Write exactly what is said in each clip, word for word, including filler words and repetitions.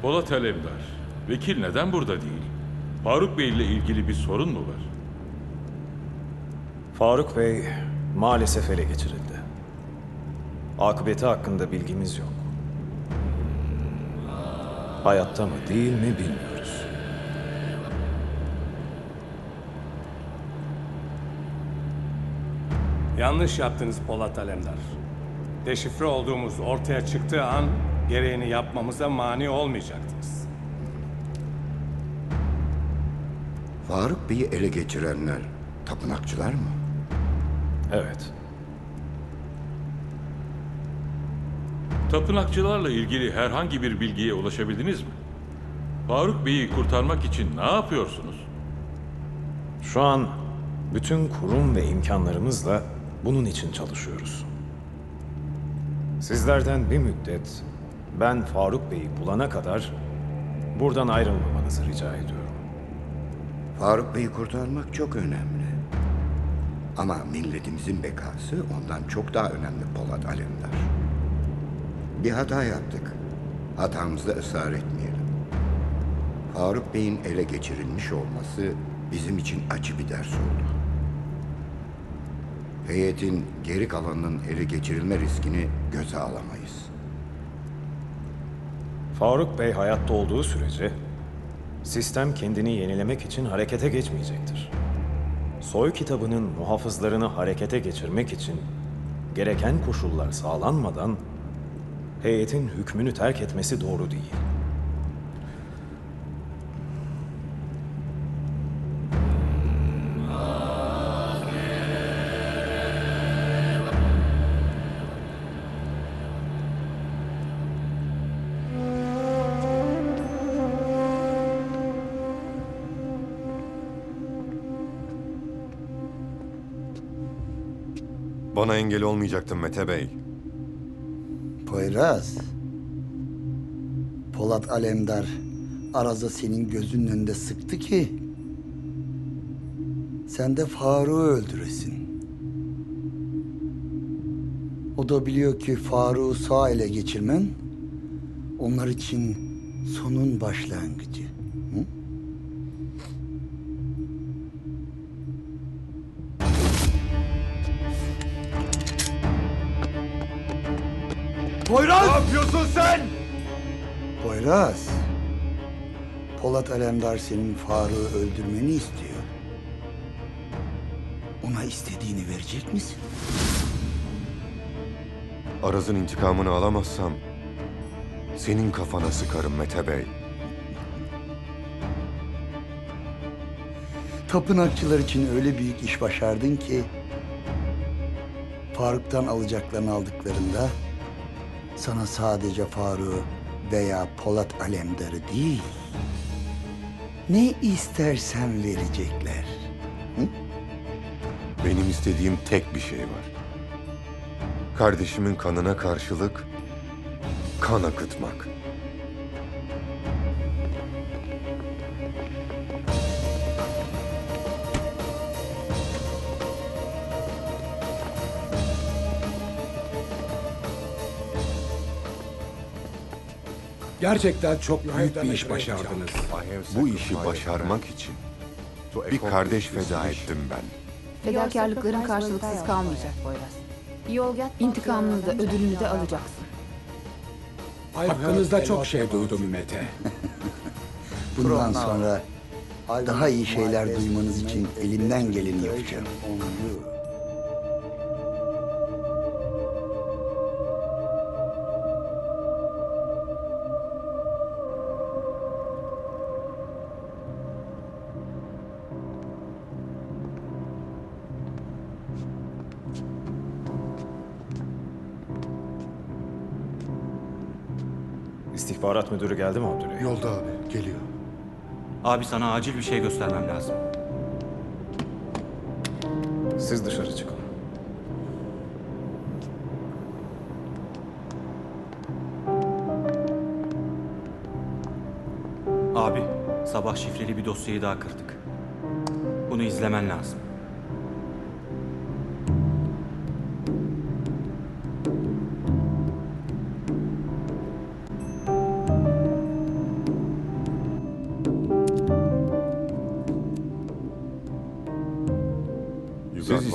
Polat Alemdar, vekil neden burada değil? Faruk Bey ile ilgili bir sorun mu var? Faruk Bey maalesef ele geçirildi. Akıbeti hakkında bilgimiz yok. Hayatta mı değil mi bilmiyoruz. Yanlış yaptınız Polat Alemdar. Deşifre olduğumuz ortaya çıktığı an gereğini yapmamıza mani olmayacaktınız. Faruk Bey'i ele geçirenler tapınakçılar mı? Evet. Tapınakçılarla ilgili herhangi bir bilgiye ulaşabildiniz mi? Faruk Bey'i kurtarmak için ne yapıyorsunuz? Şu an bütün kurum ve imkanlarımızla bunun için çalışıyoruz. Sizlerden bir müddet ben Faruk Bey'i bulana kadar buradan ayrılmamanızı rica ediyorum. Faruk Bey'i kurtarmak çok önemli. Ama milletimizin bekası ondan çok daha önemli Polat Alemdar. Bir hata yaptık. Hatamızda ısrar etmeyelim. Faruk Bey'in ele geçirilmiş olması bizim için acı bir ders oldu. Heyetin geri kalanının ele geçirilme riskini göze alamayız. Faruk Bey hayatta olduğu sürece sistem kendini yenilemek için harekete geçmeyecektir. Soy kitabının muhafızlarını harekete geçirmek için gereken koşullar sağlanmadan heyetin hükmünü terk etmesi doğru değil. Bana engel olmayacaktın Mete Bey. Poyraz. Polat Alemdar Araz'a senin gözünün önünde sıktı ki sen de Faruk'u öldüresin. O da biliyor ki Faruk'u sağ ele geçirmen onlar için sonun başlangıcı. Hı? Poyraz! Ne yapıyorsun sen? Poyraz. Polat Alemdar senin Faruk'u öldürmeni istiyor. Ona istediğini verecek misin? Araz'ın intikamını alamazsam senin kafana sıkarım Mete Bey. Tapınakçılar için öyle büyük iş başardın ki Faruk'tan alacaklarını aldıklarında sana sadece Faruk'u veya Polat Alemdar'ı değil, ne istersen verecekler. Hı? Benim istediğim tek bir şey var. Kardeşimin kanına karşılık kan akıtmak. Gerçekten çok büyük bir iş başardınız. Bu işi başarmak için bir kardeş feda ettim ben. Fedakarlıkların karşılıksız kalmayacak Poyraz. İntikamını da ödülünü de alacaksın. Hakkınızda çok şey duydum Mete. Bundan sonra daha iyi şeyler duymanız için elimden geleni yapacağım. İstihbarat müdürü geldi mi Abdüley? Yolda abi, geliyor. Abi sana acil bir şey göstermem lazım. Siz dışarı çıkın. Abi, sabah şifreli bir dosyayı daha kırdık. Bunu izlemen lazım.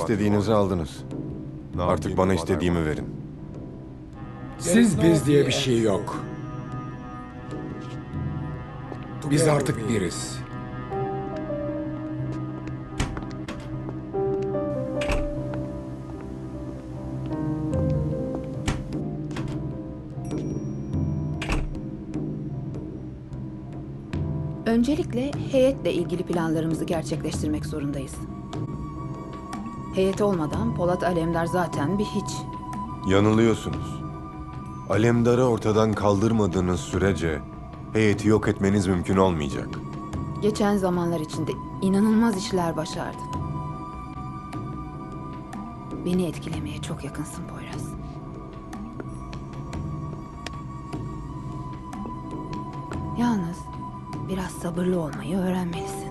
İstediğinizi aldınız. Artık bana istediğimi verin. Siz biz diye bir şey yok. Biz artık biriz. Öncelikle heyetle ilgili planlarımızı gerçekleştirmek zorundayız. Heyet olmadan Polat Alemdar zaten bir hiç. Yanılıyorsunuz. Alemdar'ı ortadan kaldırmadığınız sürece heyeti yok etmeniz mümkün olmayacak. Geçen zamanlar içinde inanılmaz işler başardın. Beni etkilemeye çok yakınsın Poyraz. Yalnız biraz sabırlı olmayı öğrenmelisin.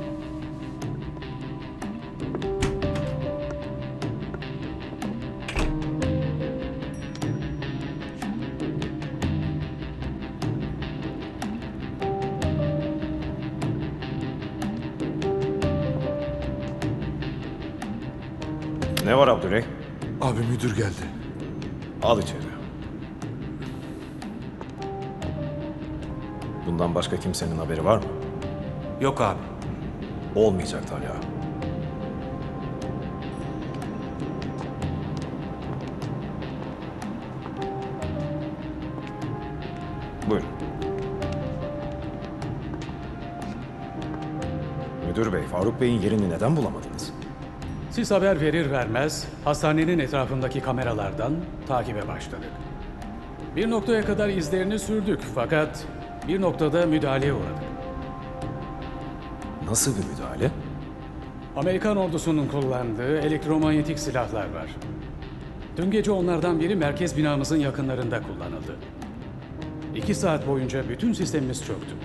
Ne var Abdüley? Abi müdür geldi. Al içeri. Bundan başka kimsenin haberi var mı? Yok abi. Olmayacak Talha. Buyurun. Müdür bey, Faruk Bey'in yerini neden bulamadınız? Siz haber verir vermez hastanenin etrafındaki kameralardan takibe başladık. Bir noktaya kadar izlerini sürdük fakat bir noktada müdahaleye uğradık. Nasıl bir müdahale? Amerikan ordusunun kullandığı elektromanyetik silahlar var. Dün gece onlardan biri merkez binamızın yakınlarında kullanıldı. İki saat boyunca bütün sistemimiz çöktü.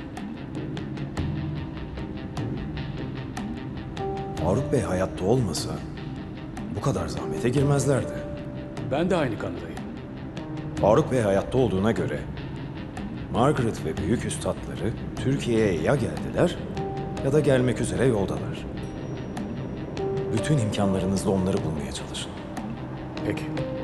Faruk Bey hayatta olmasa bu kadar zahmete girmezlerdi. Ben de aynı kanıdayım. Faruk Bey hayatta olduğuna göre Margaret ve büyük üstadları Türkiye'ye ya geldiler ya da gelmek üzere yoldalar. Bütün imkanlarınızla onları bulmaya çalışın. Peki.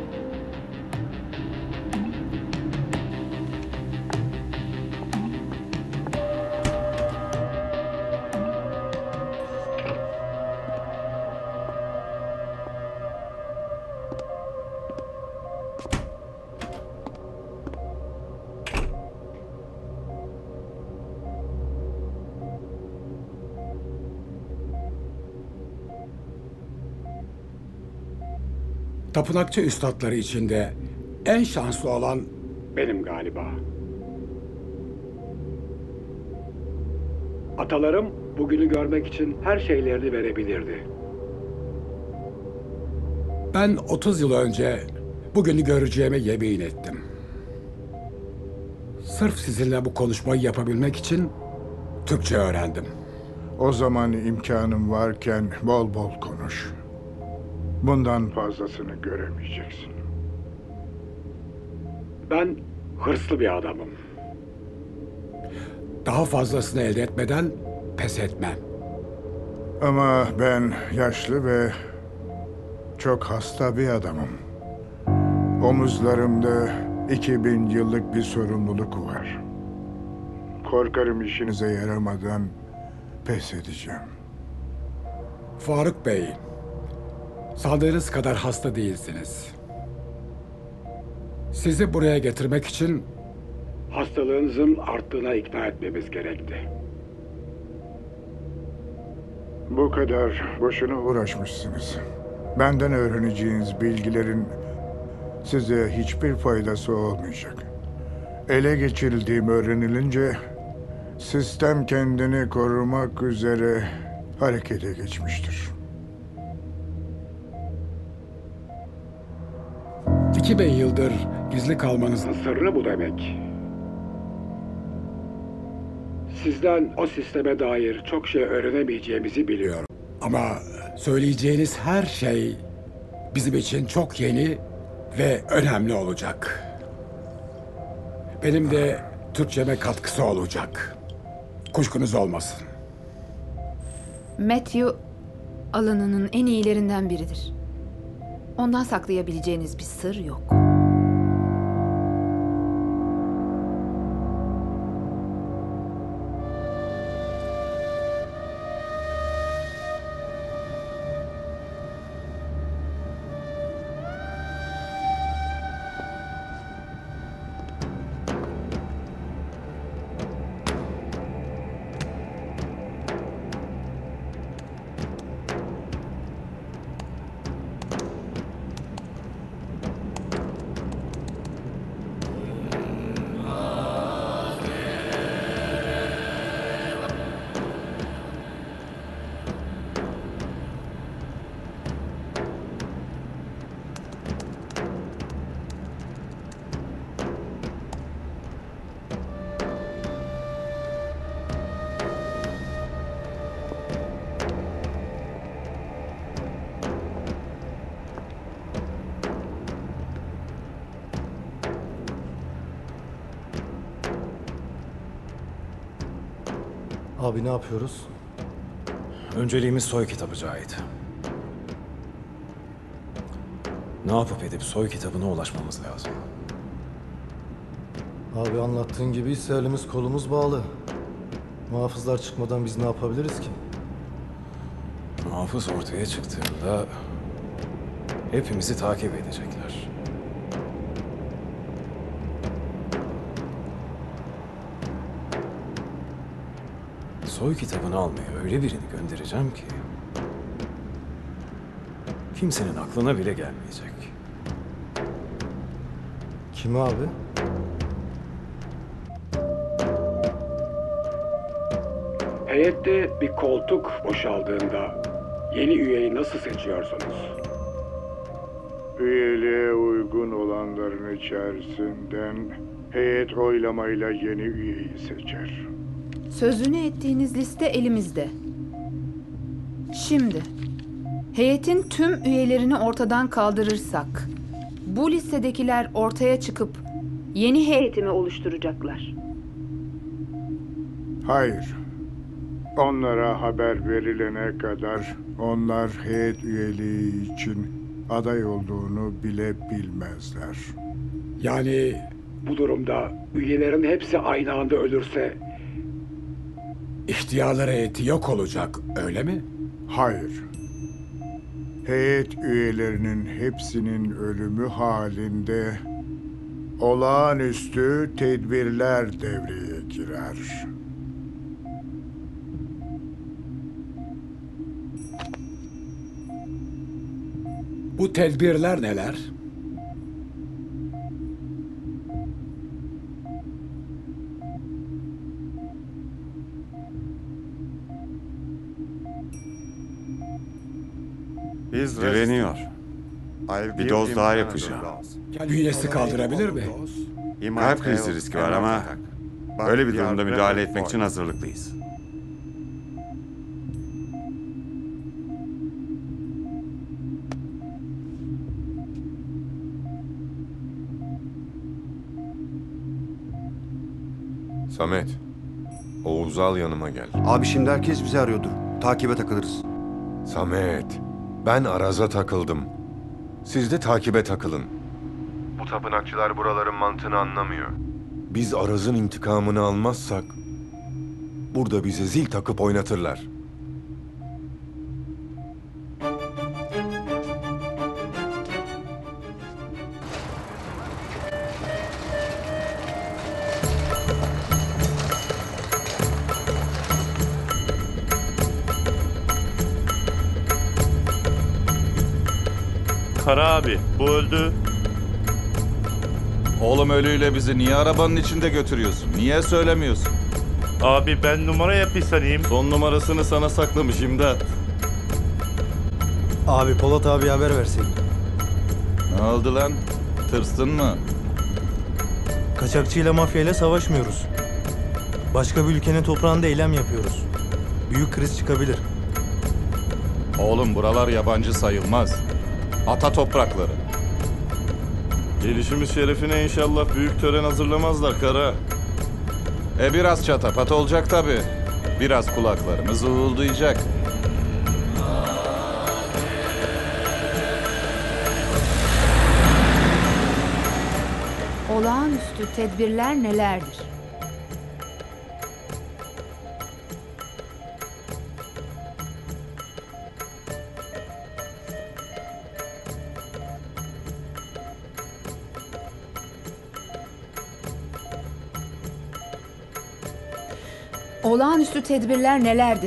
Tapınakçı üstadları içinde en şanslı olan benim galiba. Atalarım bugünü görmek için her şeylerini verebilirdi. Ben otuz yıl önce bugünü göreceğime yemin ettim. Sırf sizinle bu konuşmayı yapabilmek için Türkçe öğrendim. O zaman imkanım varken bol bol konuş. Bundan fazlasını göremeyeceksin. Ben hırslı bir adamım. Daha fazlasını elde etmeden pes etmem. Ama ben yaşlı ve çok hasta bir adamım. Omuzlarımda iki bin yıllık bir sorumluluk var. Korkarım işinize yaramadan pes edeceğim. Faruk Bey, sandığınız kadar hasta değilsiniz. Sizi buraya getirmek için hastalığınızın arttığına ikna etmemiz gerekti. Bu kadar boşuna uğraşmışsınız. Benden öğreneceğiniz bilgilerin size hiçbir faydası olmayacak. Ele geçirildiğim öğrenilince sistem kendini korumak üzere harekete geçmiştir. iki bin yıldır gizli kalmanızın sırrı bu demek. Sizden o sisteme dair çok şey öğrenemeyeceğimizi biliyorum. Ama söyleyeceğiniz her şey bizim için çok yeni ve önemli olacak. Benim de Türkçeme katkısı olacak. Kuşkunuz olmasın. Matthew alanının en iyilerinden biridir. Ondan saklayabileceğiniz bir sır yok. Abi ne yapıyoruz? Önceliğimiz soy kitabı Cahit. Ne yapıp edip soy kitabına ulaşmamız lazım. Abi anlattığın gibi ise elimiz kolumuz bağlı. Muhafızlar çıkmadan biz ne yapabiliriz ki? Muhafız ortaya çıktığında hepimizi takip edecekler. Soy kitabını almaya öyle birini göndereceğim ki kimsenin aklına bile gelmeyecek. Kimi abi? Heyette bir koltuk boşaldığında yeni üyeyi nasıl seçiyorsunuz? Üyeliğe uygun olanların içerisinden heyet oylamayla yeni üyeyi seçer. Sözünü ettiğiniz liste elimizde. Şimdi, heyetin tüm üyelerini ortadan kaldırırsak, bu listedekiler ortaya çıkıp yeni heyetimi oluşturacaklar. Hayır. Onlara haber verilene kadar onlar heyet üyeliği için aday olduğunu bile bilmezler. Yani bu durumda üyelerin hepsi aynı anda ölürse ihtiyarlar heyeti yok olacak, öyle mi? Hayır. Heyet üyelerinin hepsinin ölümü halinde olağanüstü tedbirler devreye girer. Bu tedbirler neler? Biz direniyor. Bir doz daha yapacağım. Bünyesi kaldırabilir mi? Kalp krizi riski var ama böyle bir durumda müdahale etmek için hazırlıklıyız. Samet, Oğuz'u al yanıma gel. Abi şimdi herkes bizi arıyordur. Takibe takılırız. Samet, ben Araz'a takıldım. Siz de takibe takılın. Bu tapınakçılar buraların mantığını anlamıyor. Biz Araz'ın intikamını almazsak burada bize zil takıp oynatırlar. Kara abi, bu öldü. Oğlum ölüyle bizi niye arabanın içinde götürüyorsun? Niye söylemiyorsun? Abi ben numara yapayım sanayım. Son numarasını sana saklamış imdat. Abi Polat abi haber verseydin. Ne oldu lan? Tırstın mı? Kaçakçıyla mafyayla savaşmıyoruz. Başka bir ülkenin toprağında eylem yapıyoruz. Büyük kriz çıkabilir. Oğlum buralar yabancı sayılmaz. Ata toprakları. Gelişimiz şerefine inşallah büyük tören hazırlamazlar Kara. E biraz çatapat olacak tabii. Biraz kulaklarımız uğuldayacak. Olağanüstü tedbirler nelerdir? Olağanüstü tedbirler nelerdir?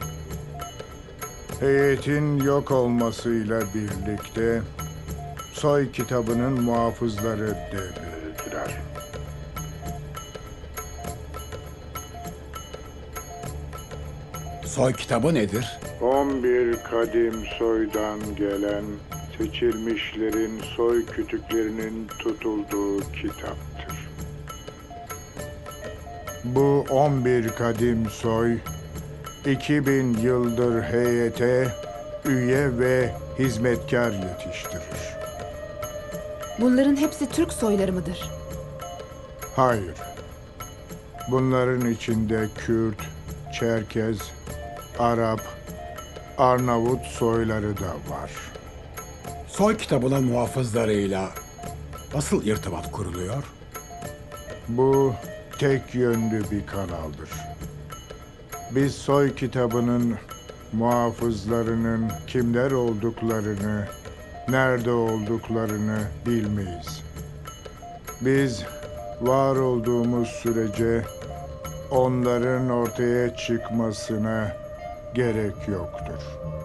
Heyetin yok olmasıyla birlikte soy kitabının muhafızları devrildiler. Soy kitabı nedir? on bir kadim soydan gelen seçilmişlerin soy kütüklerinin tutulduğu kitaptır. Bu on bir kadim soy, iki bin yıldır heyete üye ve hizmetkar yetiştirir. Bunların hepsi Türk soyları mıdır? Hayır. Bunların içinde Kürt, Çerkez, Arap, Arnavut soyları da var. Soy kitabının muhafızlarıyla nasıl irtibat kuruluyor? Bu tek yönlü bir kanaldır. Biz soy kitabının muhafızlarının kimler olduklarını, nerede olduklarını bilmeyiz. Biz var olduğumuz sürece onların ortaya çıkmasına gerek yoktur.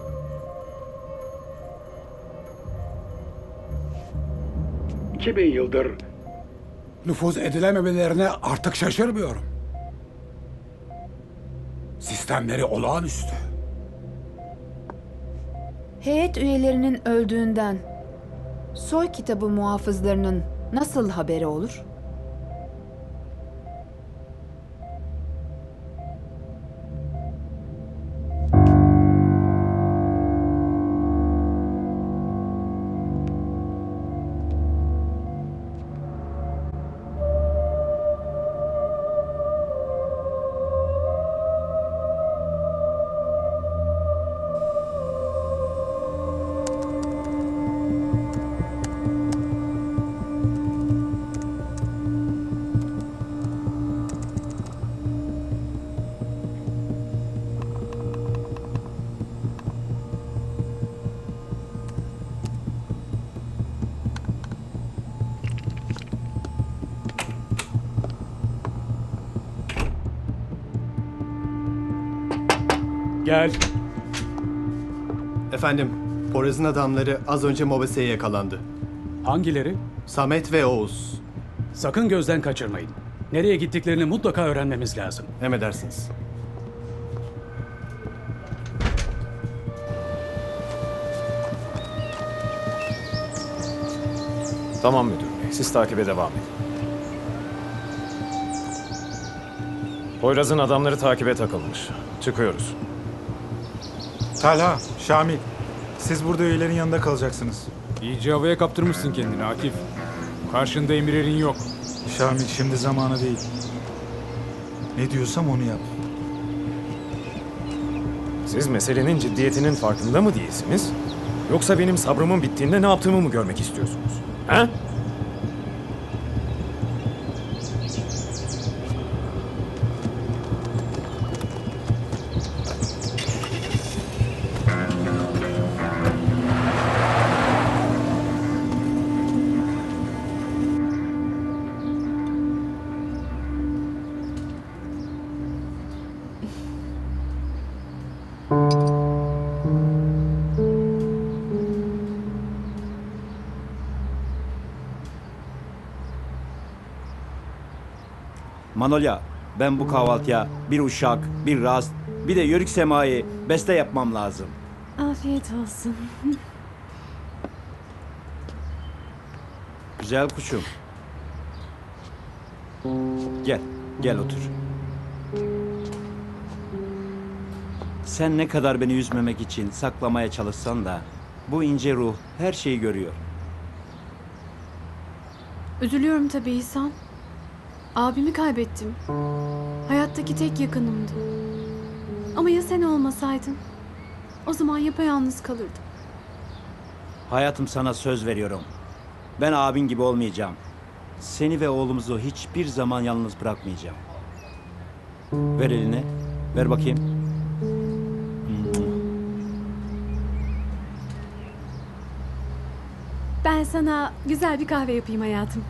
iki bin yıldır nüfuz edilememelerine artık şaşırmıyorum. Sistemleri olağanüstü. Heyet üyelerinin öldüğünden soy kitabı muhafızlarının nasıl haberi olur? Gel. Efendim, Poyraz'ın adamları az önce Mobese'ye yakalandı. Hangileri? Samet ve Oğuz. Sakın gözden kaçırmayın. Nereye gittiklerini mutlaka öğrenmemiz lazım. Emredersiniz. Tamam müdür bey, siz takibe devam edin. Poyraz'ın adamları takibe takılmış. Çıkıyoruz. Talha, Şamil. Siz burada üyelerin yanında kalacaksınız. İyice havaya kaptırmışsın kendini Akif. Karşında emirlerin yok. Şamil, şimdi zamanı değil. Ne diyorsam onu yap. Siz meselenin ciddiyetinin farkında mı değilsiniz? Yoksa benim sabrımın bittiğinde ne yaptığımı mı görmek istiyorsunuz? He? Manolya, ben bu kahvaltıya bir uşak, bir rast, bir de yörük semai beste yapmam lazım. Afiyet olsun. Güzel kuşum. Gel, gel otur. Sen ne kadar beni üzmemek için saklamaya çalışsan da bu ince ruh her şeyi görüyor. Üzülüyorum tabii İhsan. Abimi kaybettim. Hayattaki tek yakınımdı. Ama ya sen olmasaydın? O zaman yapayalnız kalırdım. Hayatım, sana söz veriyorum. Ben abin gibi olmayacağım. Seni ve oğlumuzu hiçbir zaman yalnız bırakmayacağım. Ver elini. Ver bakayım. Ben sana güzel bir kahve yapayım hayatım.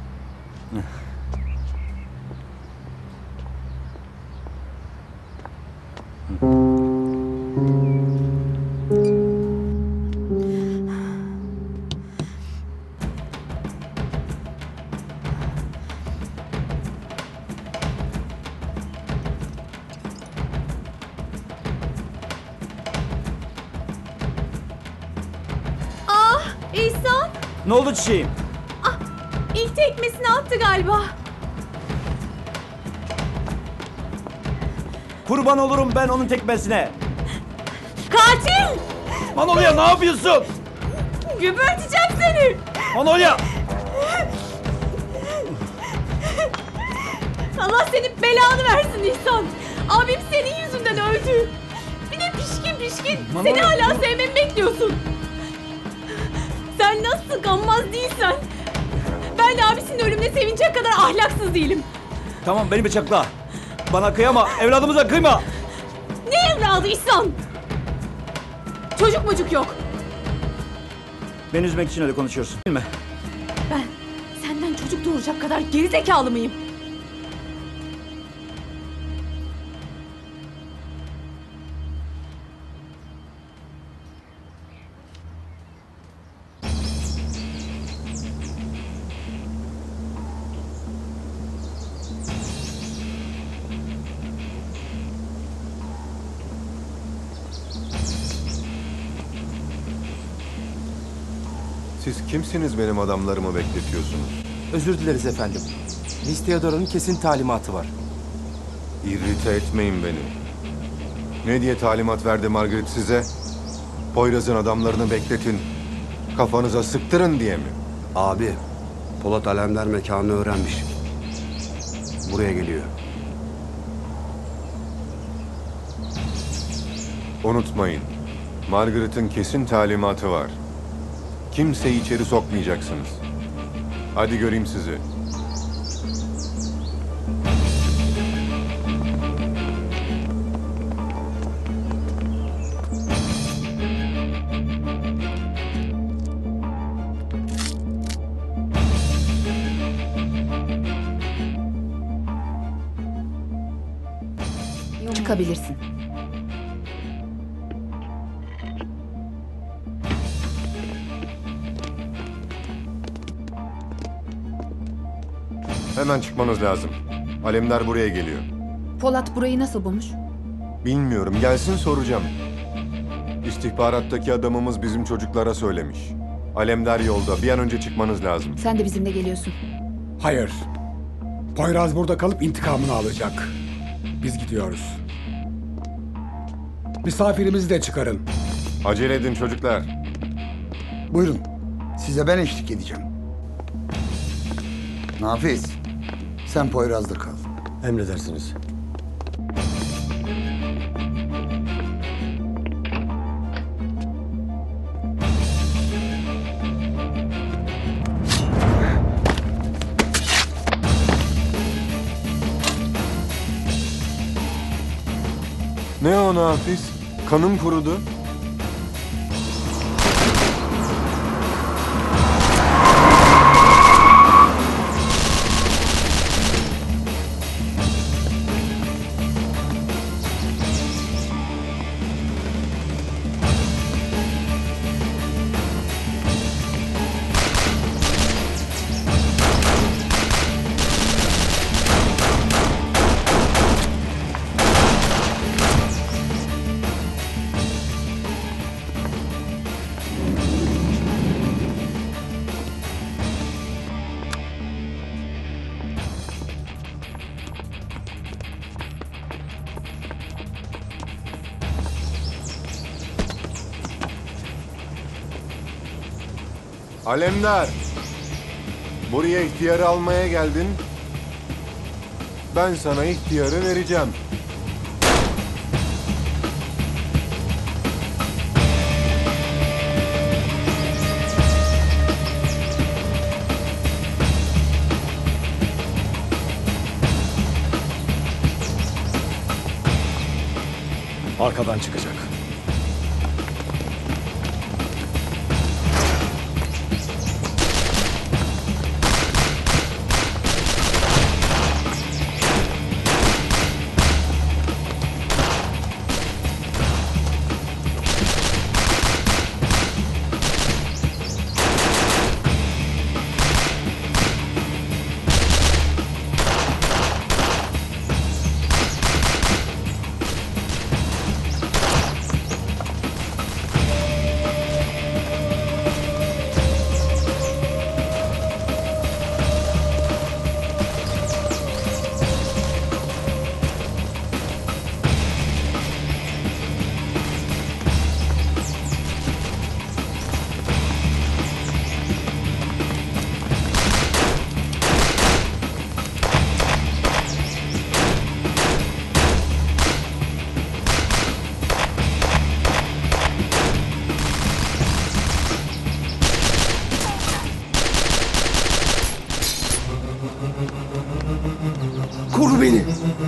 Ah İhsan! Ne oldu çiçeğim? İlk tekmesini attı galiba. Kurban olurum ben onun tekmesine. Katil! Manolya ne yapıyorsun? Geberteceğim seni! Manolya! Allah senin belanı versin İhsan. Abim senin yüzünden öldü. Bir de pişkin pişkin. Bana Seni bak. hala sevmemi bekliyorsun. Sen nasıl gammaz değilsen, ben de abisinin ölümüne sevinecek kadar ahlaksız değilim. Tamam beni bıçakla. Bana kıyama, evladımıza kıyma. Ne evladı İhsan? Çocuk mucuk yok. Beni üzmek için öyle konuşuyorsun değil mi? Ben senden çocuk doğuracak kadar gerizekalı mıyım? Siz kimsiniz benim adamlarımı bekletiyorsunuz? Özür dileriz efendim. Miss Theodore'un kesin talimatı var. İrrite etmeyin beni. Ne diye talimat verdi Margaret size? Poyraz'ın adamlarını bekletin. Kafanıza sıktırın diye mi? Abi, Polat Alemdar mekanını öğrenmiş. Buraya geliyor. Unutmayın. Margaret'ın kesin talimatı var. Kimseyi içeri sokmayacaksınız. Hadi göreyim sizi. Çıkabilirsin. Hemen çıkmanız lazım. Alemdar buraya geliyor. Polat burayı nasıl bulmuş? Bilmiyorum. Gelsin soracağım. İstihbarattaki adamımız bizim çocuklara söylemiş. Alemdar yolda. Bir an önce çıkmanız lazım. Sen de bizimle geliyorsun. Hayır. Poyraz burada kalıp intikamını alacak. Biz gidiyoruz. Misafirimizi de çıkarın. Acele edin çocuklar. Buyurun. Size ben eşlik edeceğim. Nafiz, sen Poyraz'da kal. Emredersiniz. Ne o Nafiz? Kanım kurudu. Alemdar. Buraya ihtiyarı almaya geldin. Ben sana ihtiyarı vereceğim. Arkadan çıkacak. Koru beni.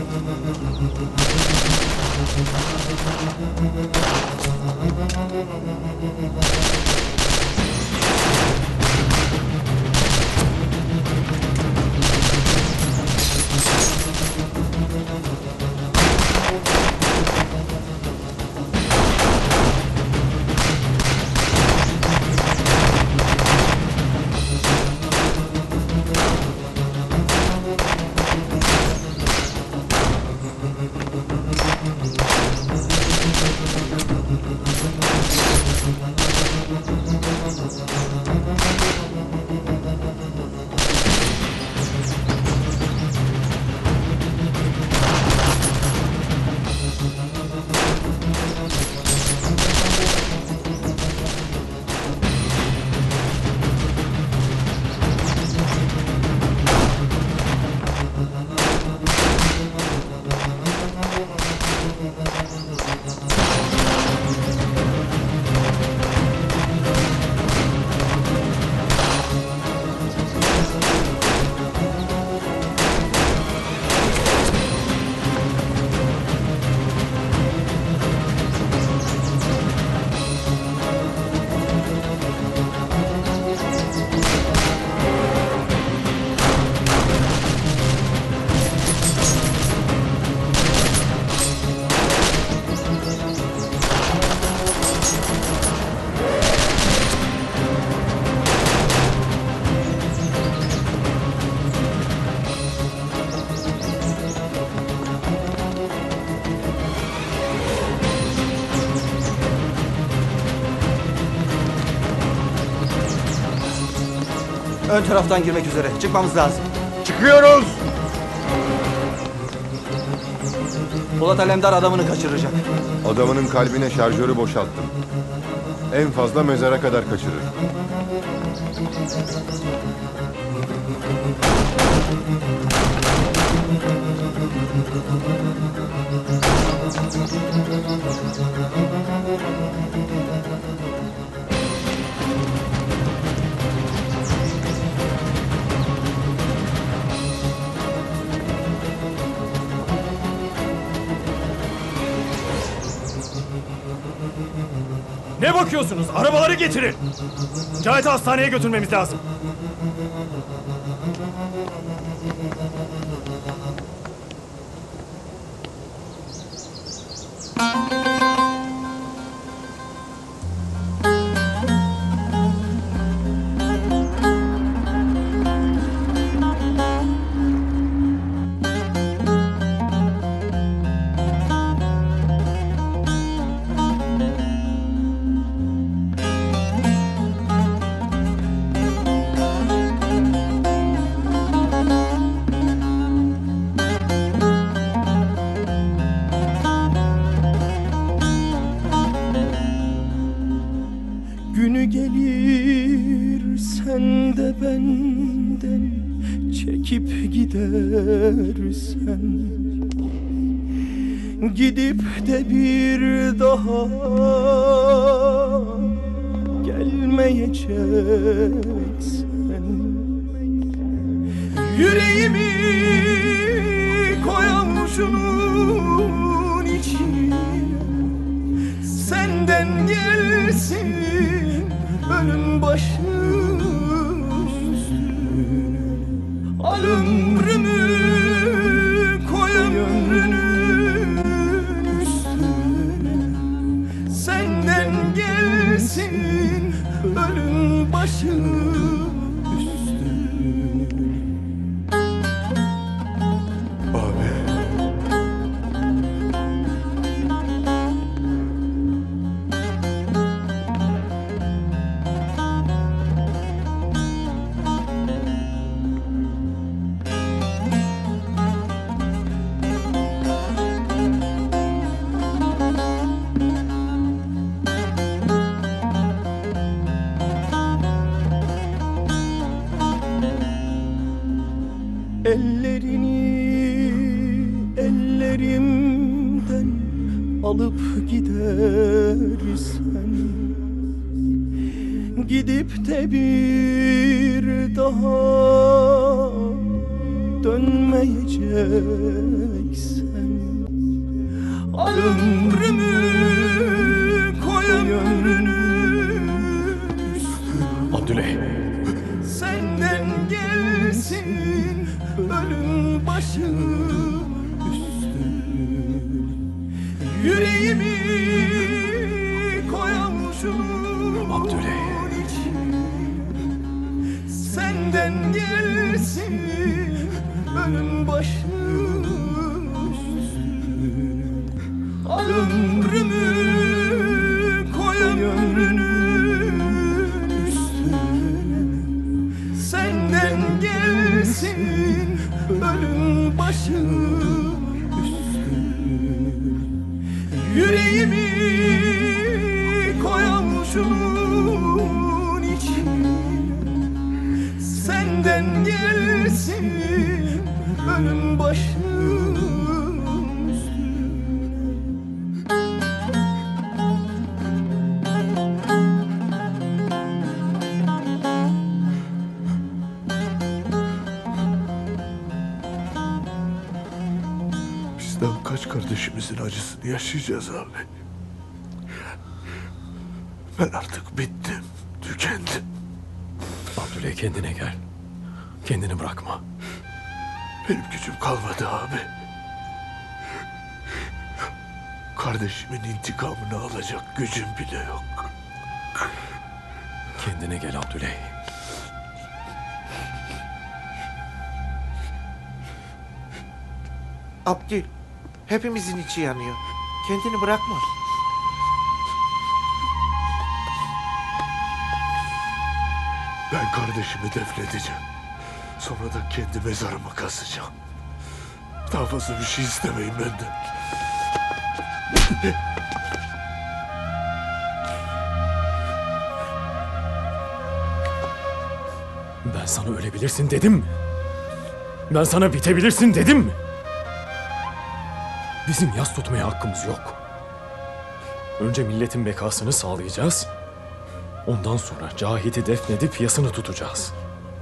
Ön taraftan girmek üzere. Çıkmamız lazım. Çıkıyoruz! Polat Alemdar adamını kaçıracak. Adamının kalbine şarjörü boşalttım. En fazla mezara kadar kaçırır. Ne bakıyorsunuz? Arabaları getirin. Cahit'i hastaneye götürmemiz lazım. Günü gelir sen de benden çekip gidersen, gidip de bir daha gelmeyeceksen, yüreğimi koy avucunun içine, senden gelsin ölüm başım üstüne. Al ömrümü koy ömrünün üstüne, senden gelsin ölüm başım üstüne. Abi. Ellerini ellerimden alıp gidersen, gidip de bir daha dönmeyeceksen, al ömrümü koy ömrünün üstüne. Abdüley. Senden gelsin ölüm başım üstüne. Yüreğimi koy avucunun içine, senden gelsin ölüm başım üstüne. Al ömrümü koy ömrünün üstüne, senden gelsin ölüm başım üstüne. Yüreğimi koy avucunun içine, senden gelsin ölüm başım üstüne. Biz daha kaç kardeşimizin acısını yaşayacağız abi? Ben artık bittim, tükendim. Abdüley kendine gel. Kendini bırakma. Benim gücüm kalmadı abi. Kardeşimin intikamını alacak gücüm bile yok. Kendine gel Abdüley. Abdül, hepimizin içi yanıyor. Kendini bırakma. Ben kardeşimi defnedeceğim. Sonra da kendi mezarımı kazacağım. Daha fazla bir şey istemeyin benden. Ben sana ölebilirsin dedim mi? Ben sana bitebilirsin dedim mi? Bizim yas tutmaya hakkımız yok. Önce milletin bekasını sağlayacağız. Ondan sonra Cahit'i defnedip yasını tutacağız.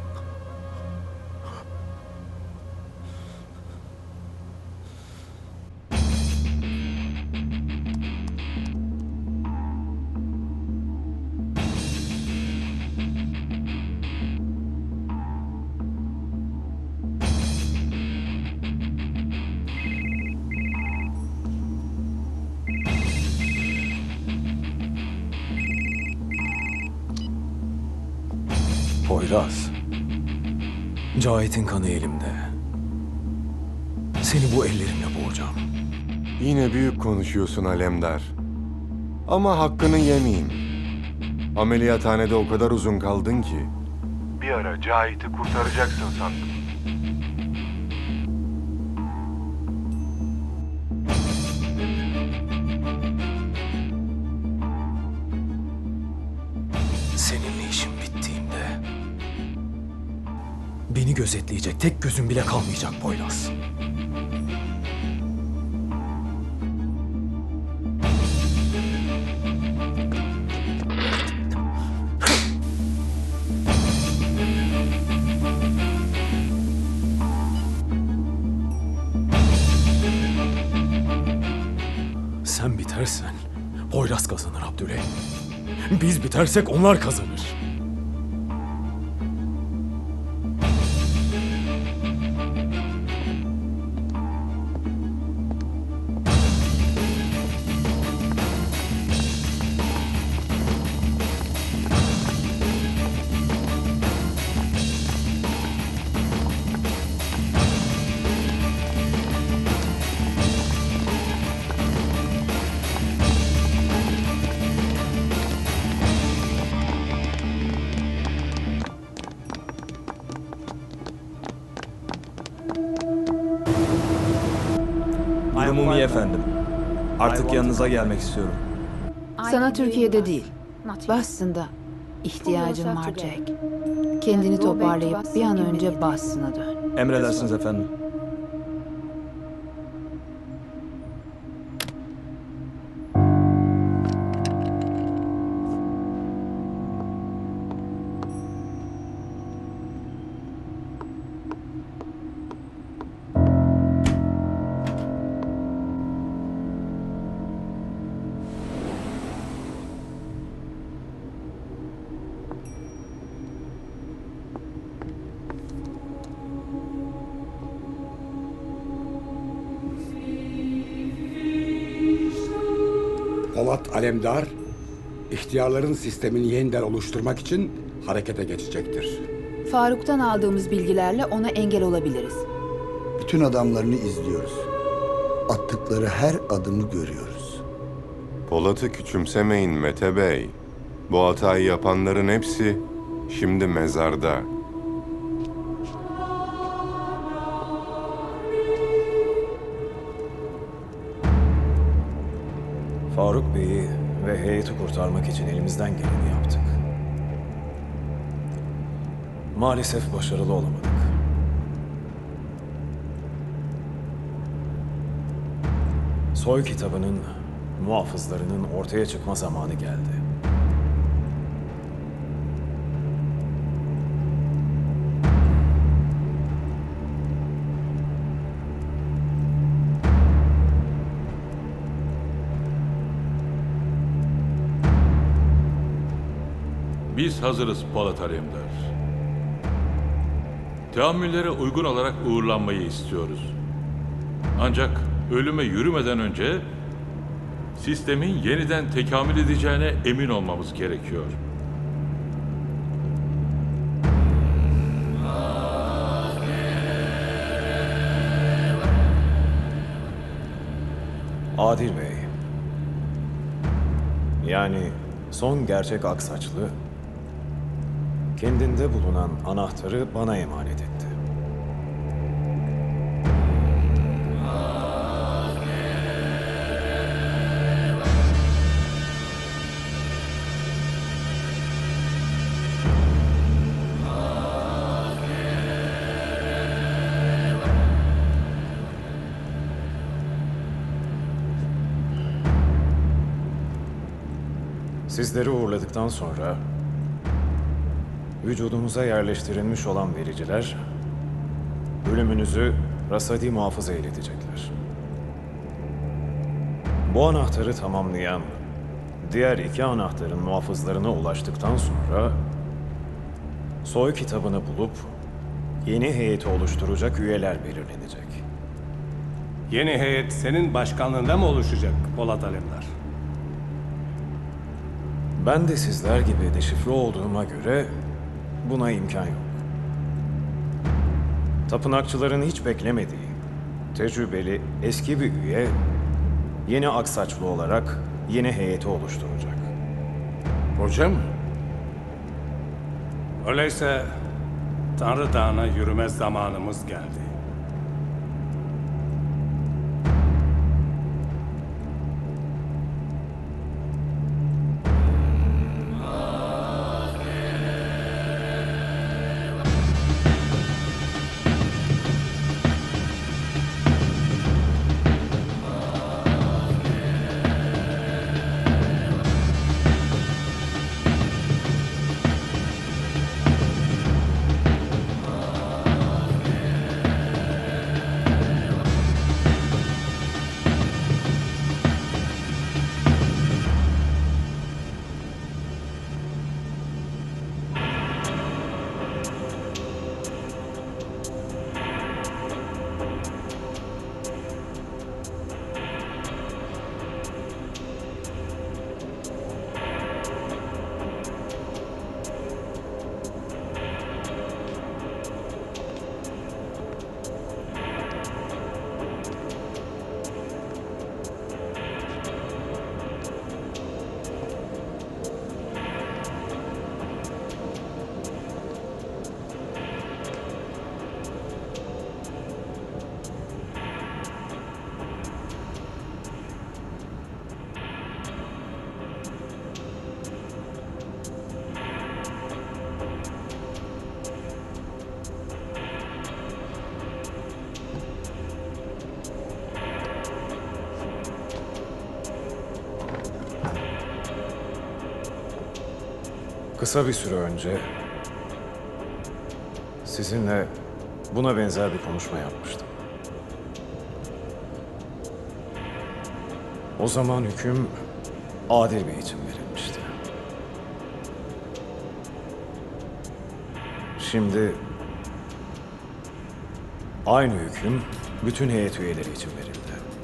Poyraz. Cahit'in kanı elimde. Seni bu ellerimle boğacağım. Yine büyük konuşuyorsun Alemdar. Ama hakkını yemeyeyim. Ameliyathanede o kadar uzun kaldın ki. Bir ara Cahit'i kurtaracaksın sandım. Seninle işim bittiğinde beni gözetleyecek tek gözüm bile kalmayacak Poyraz. Sen bitersen Poyraz kazanır Abdüley. Biz bitersek onlar kazanır. Durumum iyi efendim. Artık yanınıza gelmek istiyorum. Sana Türkiye'de değil, Boston'da ihtiyacım var Jack. Kendini toparlayıp bir an önce Boston'a dön. Emredersiniz efendim. Polat Alemdar, ihtiyarların sistemini yeniden oluşturmak için harekete geçecektir. Faruk'tan aldığımız bilgilerle ona engel olabiliriz. Bütün adamlarını izliyoruz. Attıkları her adımı görüyoruz. Polat'ı küçümsemeyin Mete Bey. Bu hatayı yapanların hepsi şimdi mezarda. Faruk Bey'i ve heyeti kurtarmak için elimizden geleni yaptık. Maalesef başarılı olamadık. Soy kitabının muhafızlarının ortaya çıkma zamanı geldi. Biz hazırız Polat Alemdar. Teamüllere uygun olarak uğurlanmayı istiyoruz. Ancak ölüme yürümeden önce sistemin yeniden tekamül edeceğine emin olmamız gerekiyor. Adil Bey, yani son gerçek Aksaçlı, kendinde bulunan anahtarı bana emanet etti. Sizleri uğurladıktan sonra vücudumuza yerleştirilmiş olan vericiler ölümünüzü rasadi muhafaza iletecekler. Bu anahtarı tamamlayan diğer iki anahtarın muhafızlarına ulaştıktan sonra soy kitabını bulup yeni heyeti oluşturacak üyeler belirlenecek. Yeni heyet senin başkanlığında mı oluşacak Polat Alemdar? Ben de sizler gibi deşifre olduğuma göre buna imkan yok. Tapınakçıların hiç beklemediği, tecrübeli eski bir üye yeni Aksaçlı olarak yeni heyeti oluşturacak. Hocam? Öyleyse Tanrı Dağı'na yürüme zamanımız geldi. Kısa bir süre önce sizinle buna benzer bir konuşma yapmıştım. O zaman hüküm Adil Bey için verilmişti. Şimdi aynı hüküm bütün heyet üyeleri için verildi.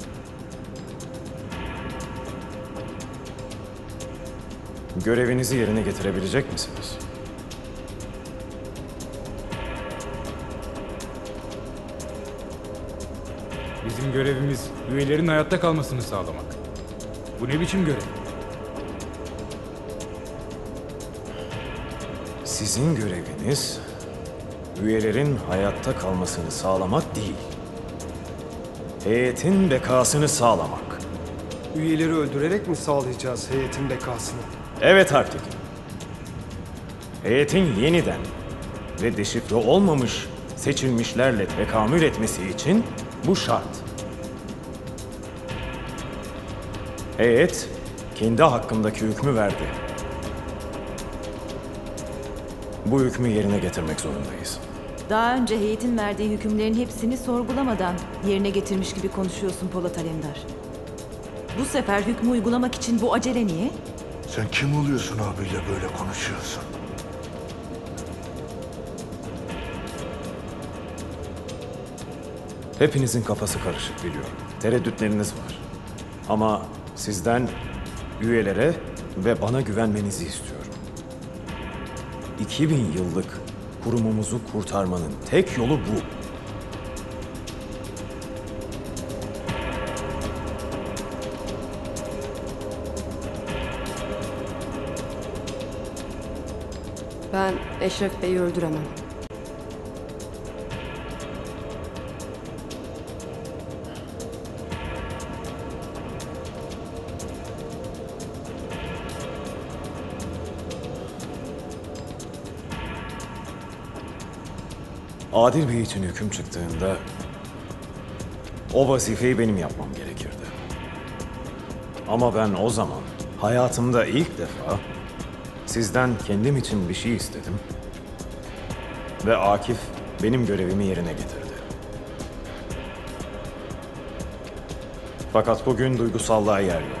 Görevinizi yerine getirebilecek misiniz? Bizim görevimiz üyelerin hayatta kalmasını sağlamak. Bu ne biçim görev? Sizin göreviniz üyelerin hayatta kalmasını sağlamak değil. Heyetin bekasını sağlamak. Üyeleri öldürerek mi sağlayacağız heyetin bekasını? Evet Harptekin. Heyetin yeniden ve deşifre olmamış seçilmişlerle tekamül etmesi için bu şart. Heyet kendi hakkındaki hükmü verdi. Bu hükmü yerine getirmek zorundayız. Daha önce heyetin verdiği hükümlerin hepsini sorgulamadan yerine getirmiş gibi konuşuyorsun Polat Alemdar. Bu sefer hükmü uygulamak için bu acele niye? Sen kim oluyorsun abiyle böyle konuşuyorsun? Hepinizin kafası karışık biliyorum. Tereddütleriniz var. Ama sizden üyelere ve bana güvenmenizi istiyorum. iki bin yıllık kurumumuzu kurtarmanın tek yolu bu. Ben Eşref Bey'i öldüremem. Adil Bey için hüküm çıktığında o vazifeyi benim yapmam gerekirdi. Ama ben o zaman hayatımda ilk defa sizden kendim için bir şey istedim ve Akif benim görevimi yerine getirdi. Fakat bugün duygusallığa yer yok.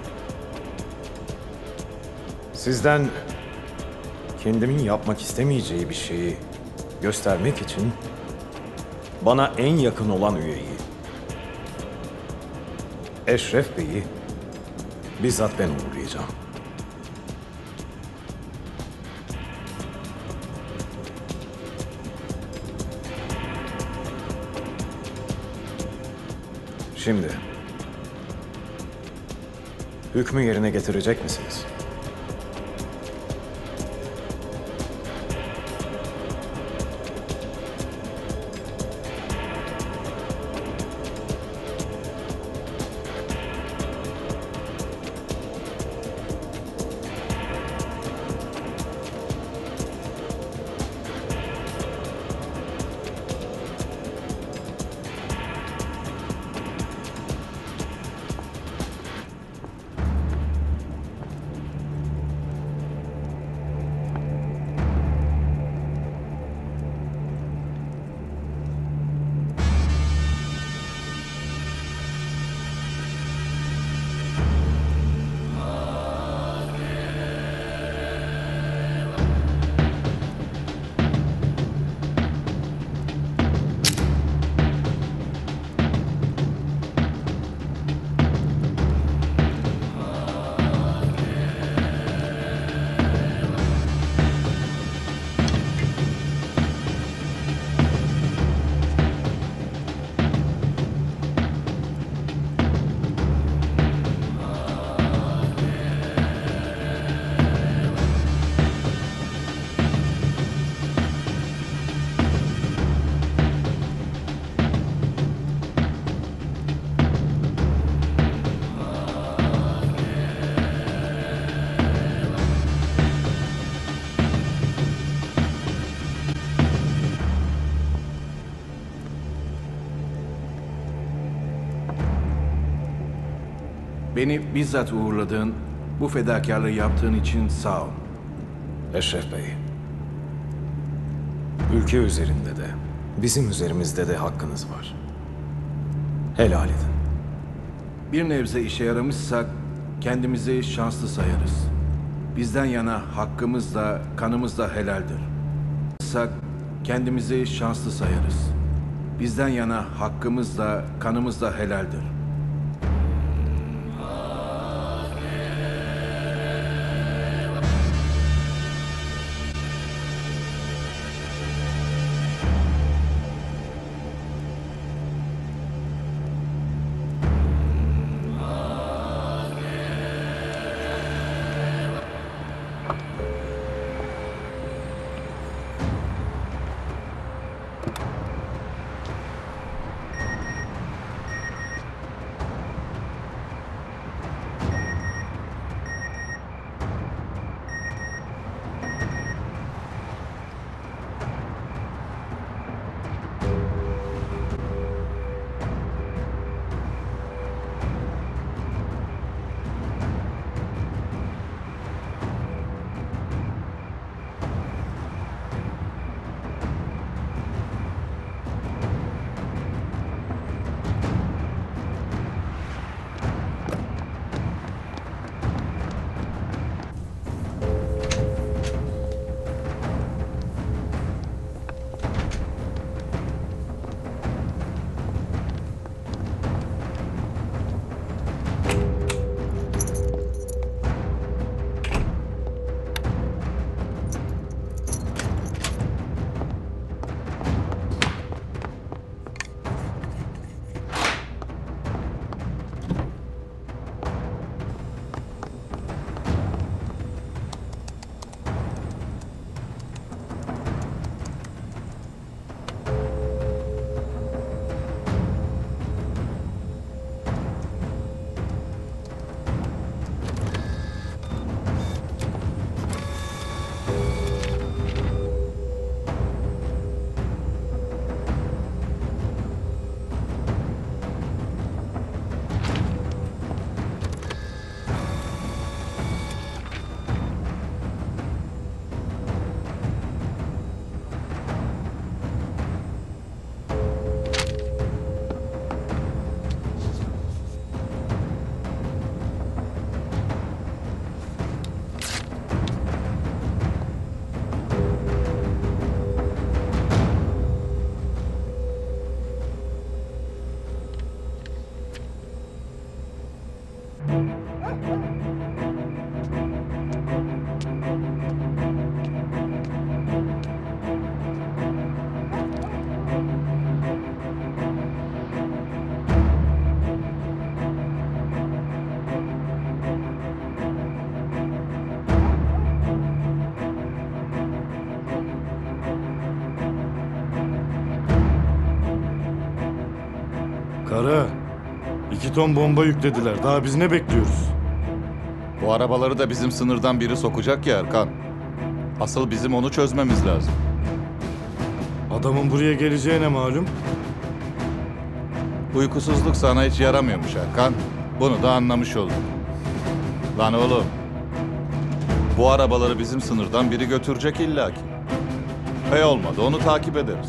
Sizden kendimin yapmak istemeyeceği bir şeyi göstermek için bana en yakın olan üyeyi, Eşref Bey'i bizzat ben uğurlayacağım. Şimdi hükmü yerine getirecek misiniz? Beni bizzat uğurladığın, bu fedakarlığı yaptığın için sağ ol. Eşref Bey, ülke üzerinde de, bizim üzerimizde de hakkınız var. Helal edin. Bir nebze işe yaramışsak kendimizi şanslı sayarız. Bizden yana hakkımız da kanımız da helaldir. Sak kendimizi şanslı sayarız. Bizden yana hakkımız da kanımız da helaldir. Kara, iki ton bomba yüklediler. Daha biz ne bekliyoruz? Bu arabaları da bizim sınırdan biri sokacak ya Erkan. Asıl bizim onu çözmemiz lazım. Adamın buraya geleceğine malum. Uykusuzluk sana hiç yaramıyormuş Erkan. Bunu da anlamış oldum. Lan oğlum. Bu arabaları bizim sınırdan biri götürecek illaki. Hey olmadı onu takip ederiz.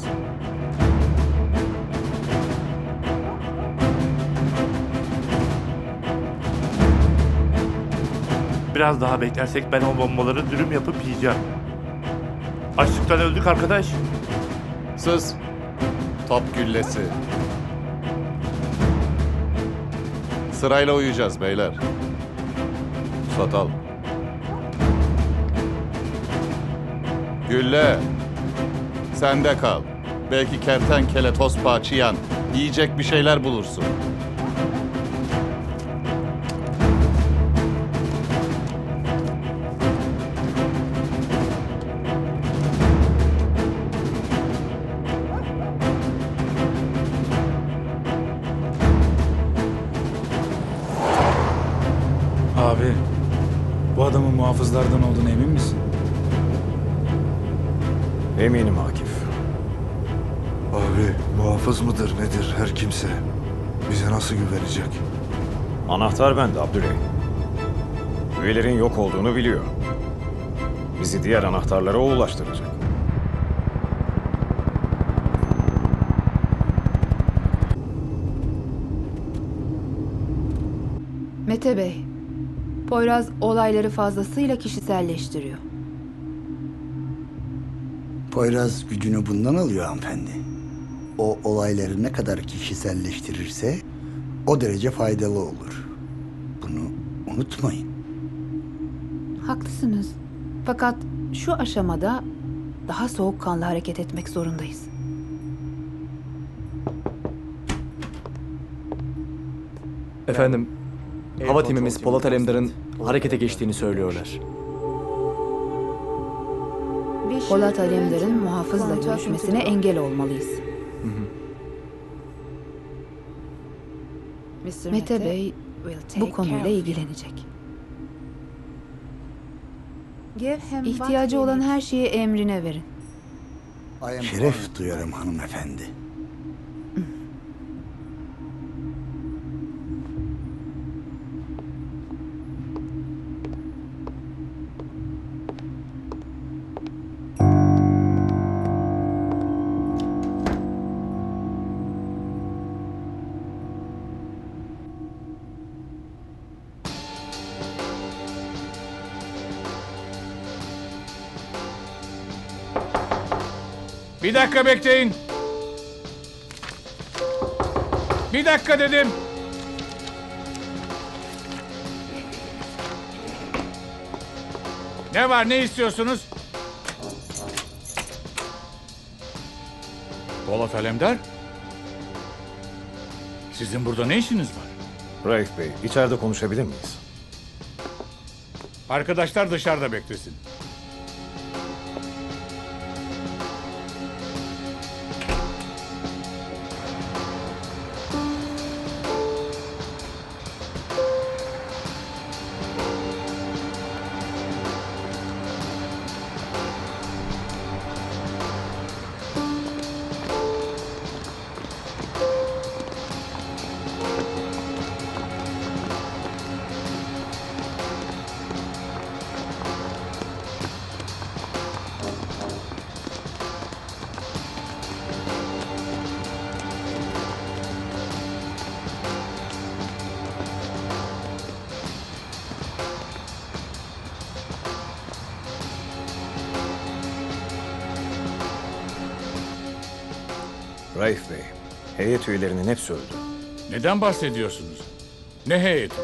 Biraz daha beklersek ben o bombaları dürüm yapıp yiyeceğim. Açlıktan öldük arkadaş. Sus. Top güllesi. Sırayla uyuyacağız beyler. Satal. Gülle. Sen de kal. Belki kertenkele, tosbağa, çıyan yiyecek bir şeyler bulursun. Abi, bu adamın muhafızlardan olduğuna emin misin? Eminim Akif. Abi muhafız mıdır nedir her kimse? Bize nasıl güvenecek? Anahtar bende Abdüley. Üyelerin yok olduğunu biliyor. bizi diğer anahtarlara o ulaştıracak. Mete Bey, Poyraz olayları fazlasıyla kişiselleştiriyor. Poyraz gücünü bundan alıyor hanımefendi. O olayları ne kadar kişiselleştirirse o derece faydalı olur. Bunu unutmayın. Haklısınız. Fakat şu aşamada daha soğukkanlı hareket etmek zorundayız. Efendim, hava timimiz Polat Alemdar'ın harekete geçtiğini söylüyorlar. Polat Alemdar'ın muhafızla görüşmesine engel olmalıyız. Mete Bey bu konuyla ilgilenecek. İhtiyacı olan her şeyi emrine verin. Şeref duyarım hanımefendi. Bir dakika bekleyin. Bir dakika dedim. Ne var, ne istiyorsunuz? Polat Alemdar? Sizin burada ne işiniz var? Raif Bey, içeride konuşabilir miyiz? Arkadaşlar dışarıda beklesin. Raif Bey, heyet üyelerinin hepsi öldü. Neden bahsediyorsunuz? Ne heyeti?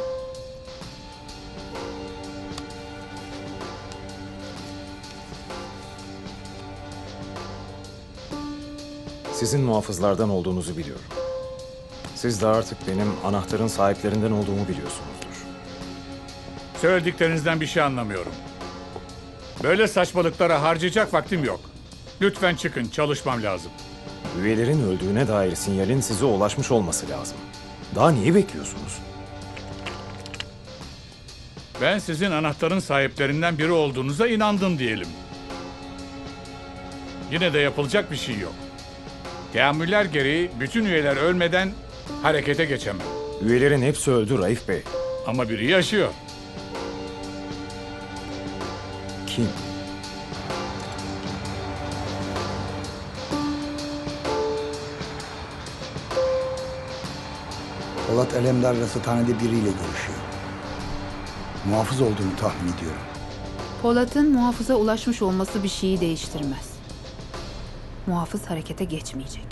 Sizin muhafızlardan olduğunuzu biliyorum. Siz de artık benim anahtarın sahiplerinden olduğumu biliyorsunuzdur. Söylediklerinizden bir şey anlamıyorum. Böyle saçmalıklara harcayacak vaktim yok. Lütfen çıkın, çalışmam lazım. Üyelerin öldüğüne dair sinyalin size ulaşmış olması lazım. Daha niye bekliyorsunuz? Ben sizin anahtarın sahiplerinden biri olduğunuza inandım diyelim. Yine de yapılacak bir şey yok. Teamüller gereği bütün üyeler ölmeden harekete geçemem. Üyelerin hepsi öldü Raif Bey. Ama biri yaşıyor. Kim? Polat Alemdar rasathanede biriyle görüşüyor. Muhafız olduğunu tahmin ediyorum. Polat'ın muhafıza ulaşmış olması bir şeyi değiştirmez. Muhafız harekete geçmeyecek.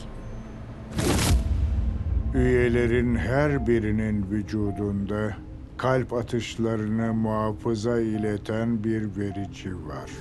Üyelerin her birinin vücudunda kalp atışlarını muhafıza ileten bir verici var.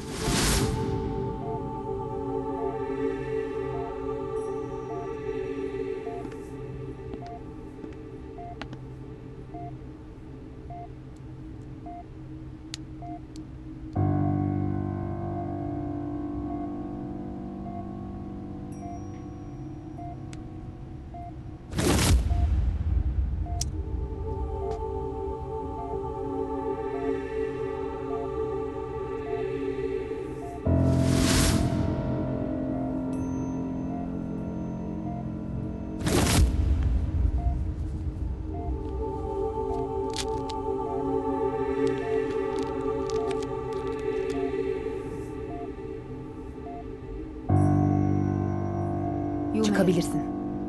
Çıkabilirsin.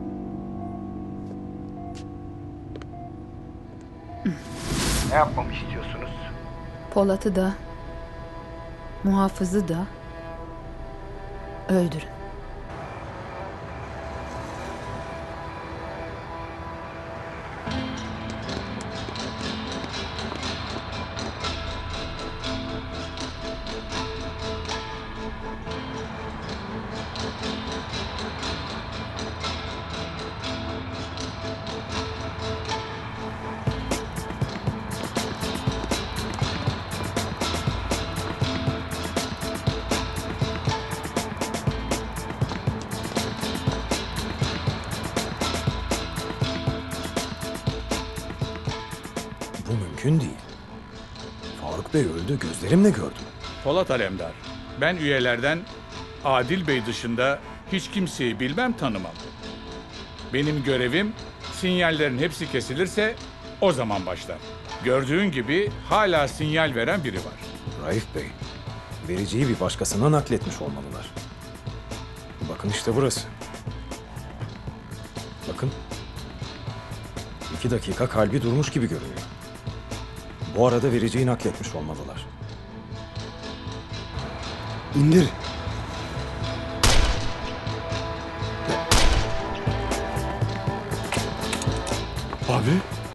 Ne yapmamı istiyorsunuz? Polat'ı da, muhafızı da öldürün. Bu mümkün değil. Faruk Bey öldü, gözlerimle gördüm. Polat Alemdar, ben üyelerden Adil Bey dışında hiç kimseyi bilmem tanımam. Benim görevim sinyallerin hepsi kesilirse o zaman başlar. Gördüğün gibi hala sinyal veren biri var. Raif Bey, vericiyi bir başkasına nakletmiş olmalılar. Bakın işte burası. Bakın. İki dakika kalbi durmuş gibi görünüyor. Bu arada vericiyi nakletmiş olmalılar. İndir. Abi?